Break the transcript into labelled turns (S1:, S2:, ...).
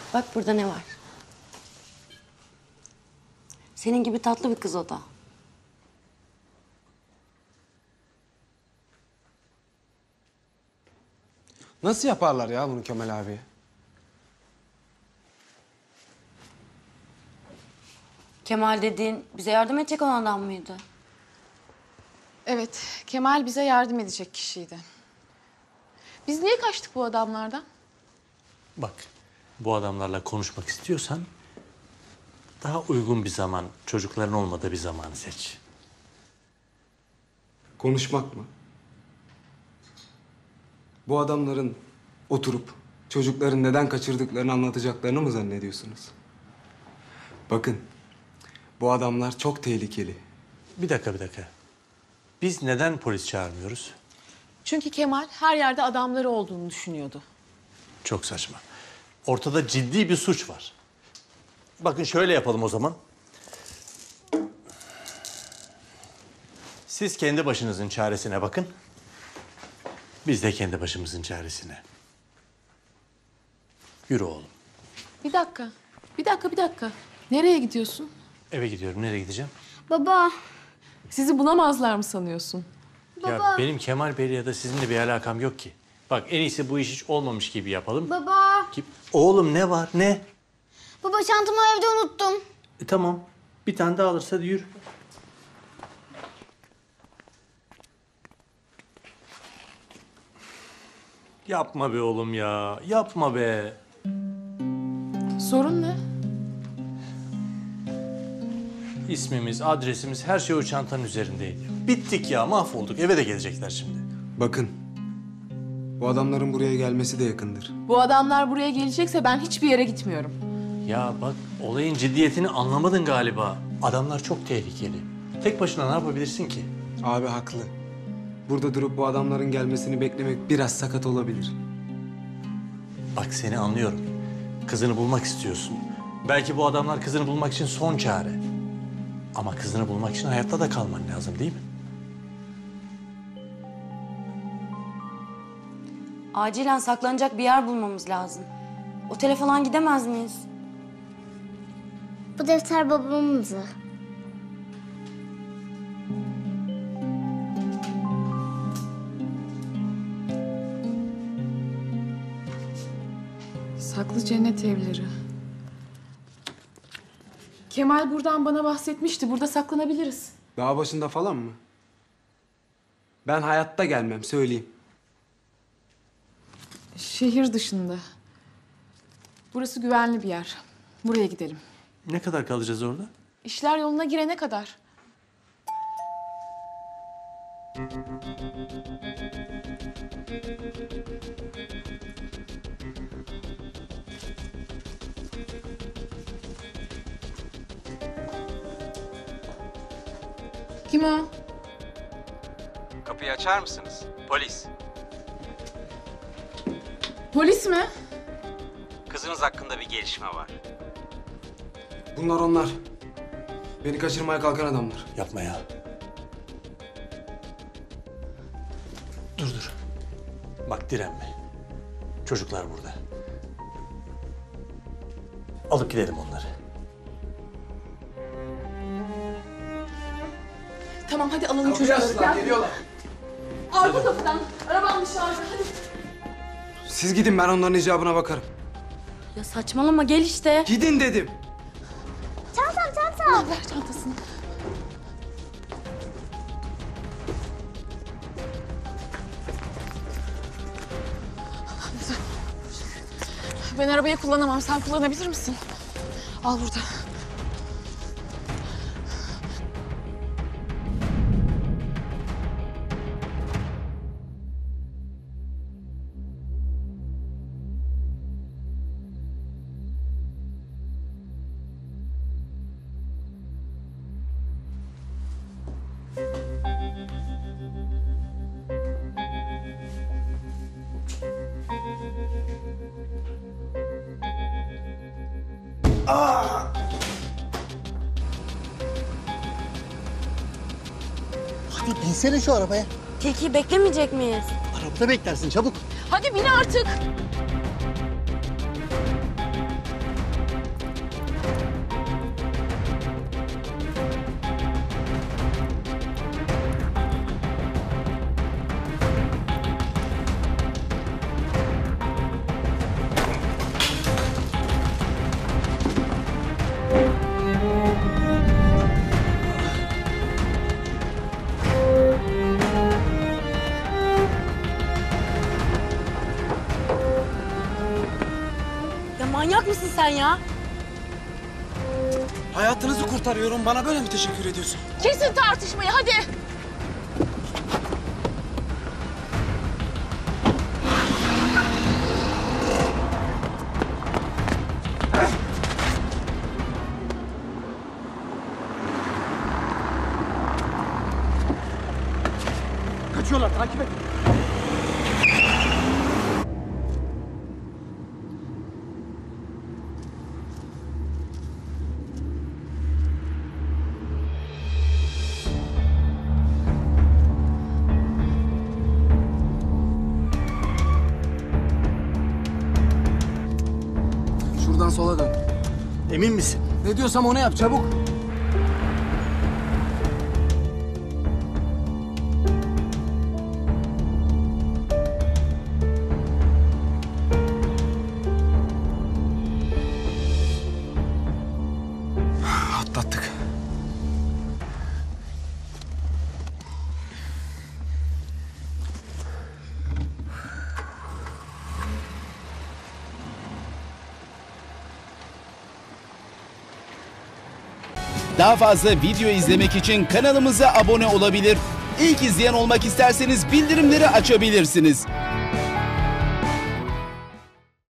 S1: Bak burada ne var? Senin gibi tatlı bir kız o da.
S2: Nasıl yaparlar ya bunu Kemal abi?
S1: Kemal dediğin bize yardım edecek olan adam mıydı?
S3: Evet, Kemal bize yardım edecek kişiydi. Biz niye kaçtık bu adamlardan?
S4: Bak, bu adamlarla konuşmak istiyorsan daha uygun bir zaman, çocukların olmadığı bir zamanı seç.
S2: Konuşmak mı? Bu adamların oturup çocukların neden kaçırdıklarını anlatacaklarını mı zannediyorsunuz? Bakın, bu adamlar çok tehlikeli.
S4: Bir dakika. Biz neden polis çağırmıyoruz?
S3: Çünkü Kemal her yerde adamları olduğunu düşünüyordu.
S4: Çok saçma. Ortada ciddi bir suç var. Bakın şöyle yapalım o zaman. Siz kendi başınızın çaresine bakın. Biz de kendi başımızın çaresine. Yürü oğlum.
S3: Bir dakika. Nereye gidiyorsun?
S4: Eve gidiyorum. Nereye gideceğim?
S5: Baba.
S3: Sizi bulamazlar mı sanıyorsun?
S4: Ya benim Kemal Bey'le ya da sizinle bir alakam yok ki. Bak en iyisi bu iş hiç olmamış gibi yapalım.
S5: Baba.
S4: Oğlum ne var ne?
S5: Baba çantamı evde unuttum.
S4: Tamam. Bir tane daha alırsa hadi yürü. Yapma be oğlum ya. Yapma be.
S3: Sorun ne?
S4: İsmimiz, adresimiz, her şey o çantanın üzerindeydi. Bittik ya, mahvolduk. Eve de gelecekler şimdi.
S2: Bakın, bu adamların buraya gelmesi de yakındır.
S3: Bu adamlar buraya gelecekse ben hiçbir yere gitmiyorum.
S4: Ya bak, olayın ciddiyetini anlamadın galiba. Adamlar çok tehlikeli. Tek başına ne yapabilirsin ki?
S2: Abi haklı. Burada durup bu adamların gelmesini beklemek biraz sakat olabilir.
S4: Bak seni anlıyorum. Kızını bulmak istiyorsun. Belki bu adamlar kızını bulmak için son çare. Ama kızını bulmak için hayatta da kalman lazım değil mi?
S1: Acilen saklanacak bir yer bulmamız lazım. Otele falan gidemez miyiz?
S5: Bu defter babamındı.
S3: Saklı cennet evleri. Kemal buradan bana bahsetmişti. Burada saklanabiliriz.
S2: Dağ başında falan mı? Ben hayatta gelmem, söyleyeyim.
S3: Şehir dışında. Burası güvenli bir yer. Buraya gidelim.
S4: Ne kadar kalacağız orada?
S3: İşler yoluna girene kadar. Kim o?
S6: Kapıyı açar mısınız? Polis.
S3: Polis mi?
S6: Kızınız hakkında bir gelişme var.
S2: Bunlar onlar. Beni kaçırmaya kalkan adamlar.
S4: Yapma ya. Dur. Bak direnme. Çocuklar burada. Alıp gidelim onları.
S3: Tamam hadi alalım çocukları. Gel.
S2: Geliyorlar.
S3: Arka kapıdan. Arabam dışarıda. Hadi.
S2: Siz gidin, ben onların icabına bakarım.
S1: Ya saçmalama gel işte.
S2: Gidin dedim.
S3: Al ver çantasını. Ben arabayı kullanamam. Sen kullanabilir misin? Al burada.
S7: Hadi binsene şu arabaya.
S1: Tilkiyi beklemeyecek miyiz?
S7: Arabada beklersin çabuk.
S3: Hadi bin artık.
S1: Manyak mısın sen ya?
S2: Hayatınızı kurtarıyorum. Bana böyle mi teşekkür ediyorsun?
S3: Kesin tartışmayı hadi.
S2: Kaçıyorlar. Takip et. Şuradan sola dön.
S4: Emin misin?
S2: Ne diyorsam onu yap çabuk. Atlattık.
S8: Daha fazla video izlemek için kanalımıza abone olabilir. İlk izleyen olmak isterseniz bildirimleri açabilirsiniz.